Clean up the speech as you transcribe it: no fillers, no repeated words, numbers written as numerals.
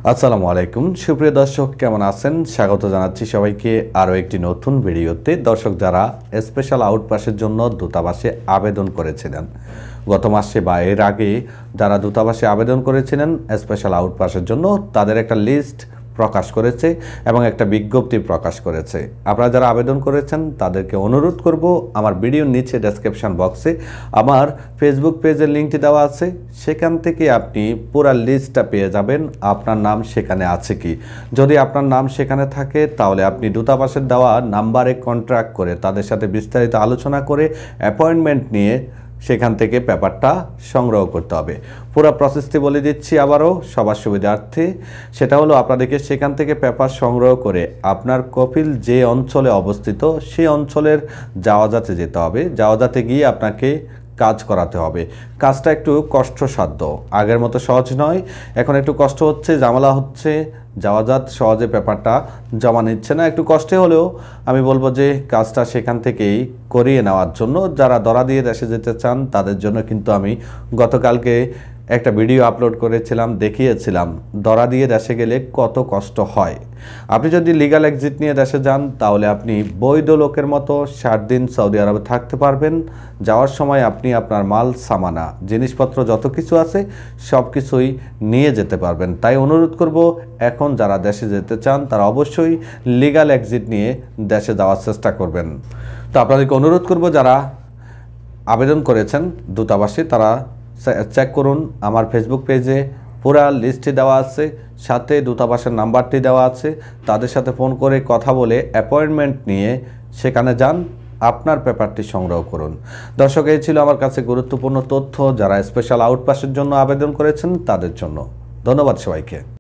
আসসালামু আলাইকুম সুপ্রিয় দর্শক, কেমন আছেন? স্বাগত জানাচ্ছি সবাইকে আরও একটি নতুন ভিডিওতে। দর্শক, যারা স্পেশাল আউটপাসের জন্য দূতাবাসে আবেদন করেছিলেন গত মাসে বা এর আগে, যারা দূতাবাসে আবেদন করেছিলেন স্পেশাল আউটপাসের জন্য, তাদের একটা লিস্ট প্রকাশ করেছে এবং একটা বিজ্ঞপ্তি প্রকাশ করেছে। আপনারা যারা আবেদন করেছেন তাদেরকে অনুরোধ করব, আমার ভিডিওর নিচে ডেসক্রিপশন বক্সে আমার ফেসবুক পেজের লিঙ্কটি দেওয়া আছে, সেখান থেকে আপনি পুরো লিস্টটা পেয়ে যাবেন। আপনার নাম সেখানে আছে কি? যদি আপনার নাম সেখানে থাকে তাহলে আপনি দূতাবাসের দেওয়া নাম্বারে কন্ট্যাক্ট করে তাদের সাথে বিস্তারিত আলোচনা করে অ্যাপয়েন্টমেন্ট নিয়ে সেখান থেকে পেপারটা সংগ্রহ করতে হবে। পুরো প্রসেসটি বলে দিচ্ছি আবারও সবার সুবিধার্থে। সেটা হলো, আপনাদেরকে সেখান থেকে পেপার সংগ্রহ করে আপনার কপিল যে অঞ্চলে অবস্থিত সেই অঞ্চলের জাওয়াজাতে যেতে হবে। জাওয়াজাতে গিয়ে আপনাকে কাজ করাতে হবে। কাজটা একটু কষ্টসাধ্য, আগের মতো সহজ নয়। এখন একটু কষ্ট হচ্ছে, ঝামেলা হচ্ছে, জাওয়াজাত সহজে পেপারটা জমা নিচ্ছে না। একটু কষ্টে হলেও আমি বলবো যে কাজটা সেখান থেকেই করিয়ে নেওয়ার জন্য যারা দরা দিয়ে দেশে যেতে চান তাদের জন্য কিন্তু আমি গতকালকে একটা ভিডিও আপলোড করেছিলাম, দেখিয়েছিলাম দরা দিয়ে দেশে গেলে কত কষ্ট হয়। আপনি যদি লিগ্যাল এক্সিট নিয়ে দেশে যান তাহলে আপনি বৈধ লোকের মতো 60 দিন সৌদি আরবে থাকতে পারবেন। যাওয়ার সময় আপনি আপনার মাল সামানা জিনিসপত্র যত কিছু আছে সব কিছুই নিয়ে যেতে পারবেন। তাই অনুরোধ করব, এখন যারা দেশে যেতে চান তারা অবশ্যই লিগ্যাল এক্সিট নিয়ে দেশে যাওয়ার চেষ্টা করবেন। তো আপনাদেরকে অনুরোধ করব, যারা আবেদন করেছেন দূতাবাসে তারা চেক করুন। আমার ফেসবুক পেজে পুরা লিস্টটি দেওয়া আছে, সাথে দূতাবাসের নাম্বারটি দেওয়া আছে। তাদের সাথে ফোন করে কথা বলে অ্যাপয়েন্টমেন্ট নিয়ে সেখানে যান, আপনার পেপারটি সংগ্রহ করুন। দর্শক, এই ছিল আমার কাছে গুরুত্বপূর্ণ তথ্য যারা স্পেশাল আউটপাসের জন্য আবেদন করেছেন তাদের জন্য। ধন্যবাদ সবাইকে।